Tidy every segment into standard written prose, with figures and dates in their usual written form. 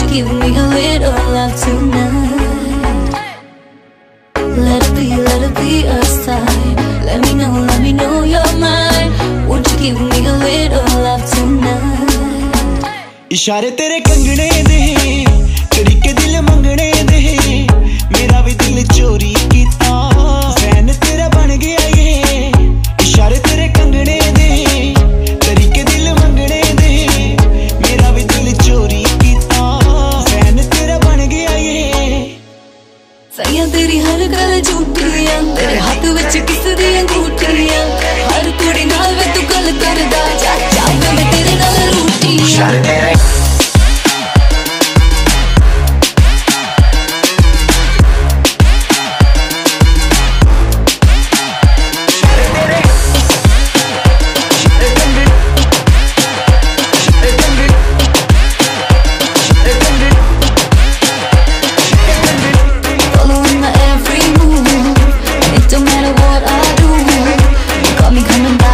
give me a little love tonight? Let it be us time. Let me know you're mine. Won't you give me a little love tonight? इशारे तेरे कंगने दे, तरीके दिल मंगने दे, मेरा भी दिल चोरी कीता, फैन तेरा बन गया ये। इशारे तेरे कंगने दे, तरीके दिल मंगने दे, मेरा भी दिल चोरी कीता, फैन तेरा बन गया ये। सैया तेरी हर गल झूठियां, तेरे हाथ विच किस दी अंगूठियां, हर कुड़ी नाल वे तू गल करदा, जा जा मैं तेरे नाल रूठियां।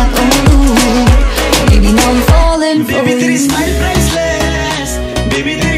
Baby, तेरी smile priceless. Baby,